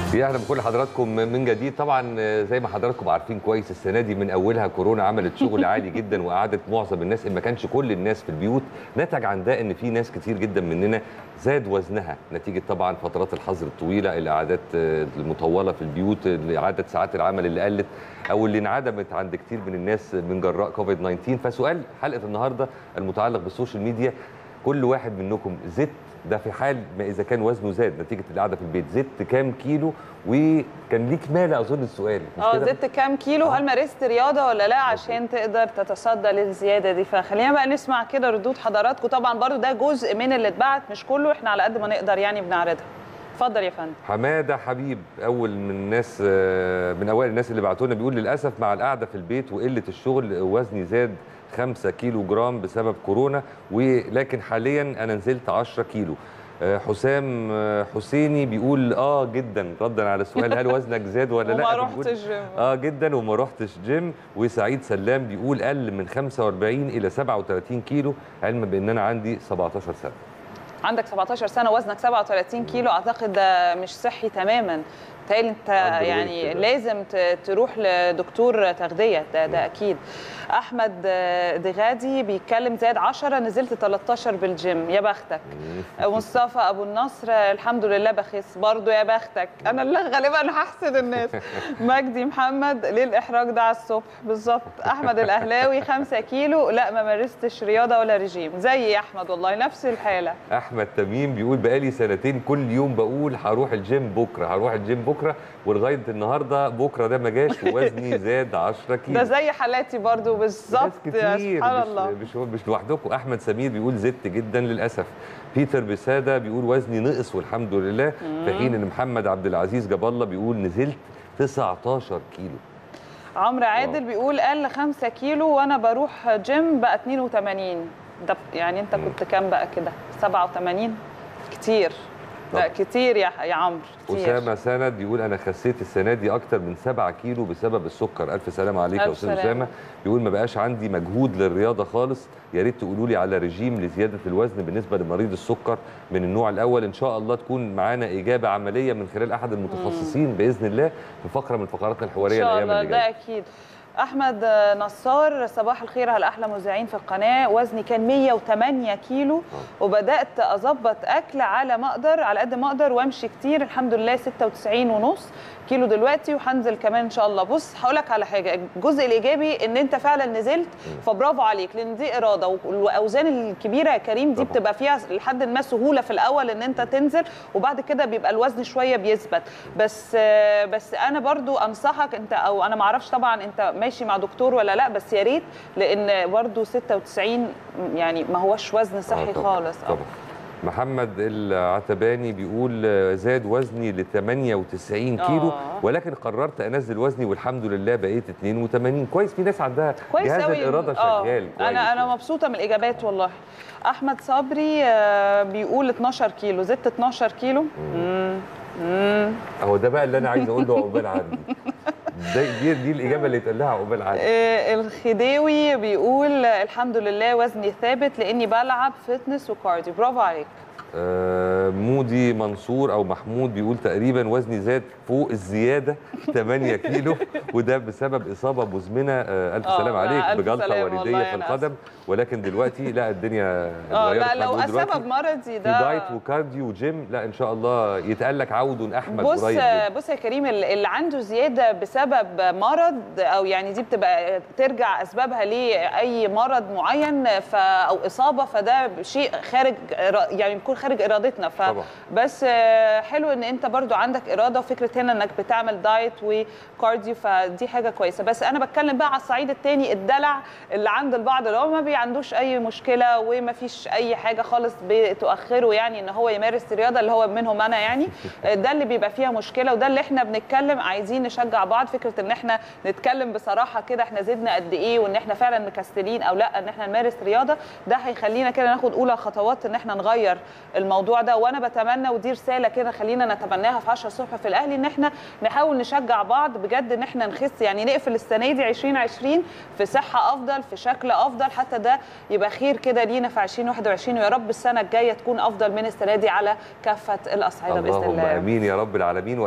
يا اهلا بكل حضراتكم من جديد. طبعا زي ما حضراتكم عارفين كويس السنه دي من اولها كورونا عملت شغل عالي جدا وقعدت معظم الناس ان ما كانش كل الناس في البيوت. نتج عن ده ان في ناس كتير جدا مننا زاد وزنها نتيجه طبعا فترات الحظر الطويله، القعدات المطوله في البيوت، عدد ساعات العمل اللي قلت او اللي انعدمت عند كتير من الناس من جراء كوفيد 19. فسؤال حلقه النهارده المتعلق بالسوشيال ميديا، كل واحد منكم زدت، ده في حال ما اذا كان وزنه زاد نتيجه القعده في البيت، زدت كام كيلو؟ وكان ليك مال اظن السؤال مش كده؟ زدت كام كيلو؟ هل مارست رياضه ولا لا عشان تقدر تتصدى للزياده دي؟ فخلينا بقى نسمع كده ردود حضراتكم. طبعا برضو ده جزء من اللي اتبعت، مش كله، احنا على قد ما نقدر يعني بنعرضها. اتفضل يا فندم. حماده حبيب اول من الناس، من اوائل الناس اللي بعتوا لنا، بيقول للاسف مع القعده في البيت وقله الشغل وزني زاد 5 كيلو جرام بسبب كورونا، ولكن حاليا انا نزلت 10 كيلو. حسام حسيني بيقول جدا ردا على السؤال هل وزنك زاد ولا لا؟ وما رحتش جيم. جدا وما رحتش جيم. وسعيد سلام بيقول قل من 45 الى 37 كيلو، علما بان انا عندي 17 سنه. عندك 17 سنه وزنك 37 كيلو، اعتقد ده مش صحي تماما. بالتالي انت يعني لازم تروح لدكتور تغذيه، ده اكيد. احمد دغادي بيتكلم زاد 10 نزلت 13 بالجيم، يا بختك. مصطفى ابو النصر الحمد لله بخس برضو، يا بختك. انا اللي غالبا هحسد الناس. مجدي محمد ليه الاحراج ده على الصبح بالظبط. احمد الاهلاوي 5 كيلو، لا ما مارستش رياضه ولا رجيم، زي احمد والله نفس الحاله. احمد تميم بيقول بقالي سنتين كل يوم بقول هروح الجيم بكره، هروح الجيم بكره، ولغايه النهارده بكره ده ما جاش ووزني زاد 10 كيلو. ده زي حالاتي برضو بالظبط، سبحان الله. مش لوحدكم. احمد سمير بيقول زدت جدا للاسف. بيتر بساده بيقول وزني نقص والحمد لله. في حين ان محمد عبد العزيز جاب الله بيقول نزلت 19 كيلو. عمرو عادل بيقول قل 5 كيلو وانا بروح جيم بقى 82. ده يعني انت كنت كام بقى كده؟ 87 كتير. لا كتير يا عمرو. أسامة سند بيقول أنا خسيت السنة دي أكتر من 7 كيلو بسبب السكر. ألف سلامة عليك يا أستاذ أسامة. بيقول ما بقاش عندي مجهود للرياضة خالص، يا ريت تقولوا لي على رجيم لزيادة الوزن بالنسبة لمريض السكر من النوع الأول. إن شاء الله تكون معانا إجابة عملية من خلال أحد المتخصصين بإذن الله في فقرة من فقراتنا الحوارية الأيام اللي جاية. ده أكيد. احمد نصار صباح الخير على احلى مذيعين في القناه. وزني كان 108 كيلو وبدات اظبط اكل على قد ما اقدر وامشي كتير، الحمد لله 96.5 كيلو دلوقتي وهنزل كمان ان شاء الله. بص هقول لك على حاجه، الجزء الايجابي ان انت فعلا نزلت، فبرافو عليك، لان دي اراده، والاوزان الكبيره يا كريم دي بتبقى فيها لحد ما سهوله في الاول ان انت تنزل، وبعد كده بيبقى الوزن شويه بيثبت. بس انا برضو انصحك انت، او انا ما اعرفش طبعا انت ماشي مع دكتور ولا لا، بس يا ريت، لان برضو 96 يعني ما هوش وزن صحي خالص. طبعا. محمد العتباني بيقول زاد وزني ل 98 كيلو ولكن قررت انزل وزني والحمد لله بقيت 82. كويس، في ناس عندها جهاز الاراده شغال. انا مبسوطه من الاجابات والله. احمد صبري بيقول 12 كيلو، زدت 12 كيلو. اهو ده بقى اللي انا عايز اقول له عقبال عندي. دي الاجابه اللي اتقال لها عقبال عندي. الخديوي بيقول الحمد لله وزني ثابت لاني بلعب فتنس وكارديو، برافو عليك. مودي منصور او محمود بيقول تقريبا وزني زاد فوق الزياده 8 كيلو وده بسبب اصابه مزمنه. الف سلام عليك بجلطه والديه في القدم، ولكن دلوقتي لا الدنيا اتغيرت. لا لو سبب مرضي ده في دايت وكارديو وجيم، لا ان شاء الله يتقلك عود احمد قريب. بص يا كريم، اللي عنده زياده بسبب مرض او يعني دي بتبقى ترجع اسبابها لاي مرض معين او اصابه، فده شيء خارج يعني بيكون خارج ارادتنا. بس حلو ان انت برضو عندك اراده، وفكره هنا انك بتعمل دايت وكارديو، فدي حاجه كويسه. بس انا بتكلم بقى على الصعيد الثاني، الدلع اللي عند البعض اللي هو ما عندوش اي مشكله وما فيش اي حاجه خالص بتؤخره يعني ان هو يمارس الرياضه، اللي هو منهم انا يعني. ده اللي بيبقى فيها مشكله، وده اللي احنا بنتكلم عايزين نشجع بعض، فكره ان احنا نتكلم بصراحه كده احنا زدنا قد ايه، وان احنا فعلا مكسلين او لا ان احنا نمارس رياضه. ده هيخلينا كده ناخد اولى خطوات ان احنا نغير الموضوع ده. وانا بتمنى، ودي رساله كده خلينا نتبناها في 10 الصبح في الاهلي، ان احنا نحاول نشجع بعض بجد ان احنا نخس، يعني نقفل السنه دي 2020 في صحه افضل، في شكل افضل، حتى ده يبقى خير كده لينا في 2021، ويا رب السنه الجايه تكون افضل من السنه دي على كافه الاصعده باذن الله. اللهم امين يا رب العالمين.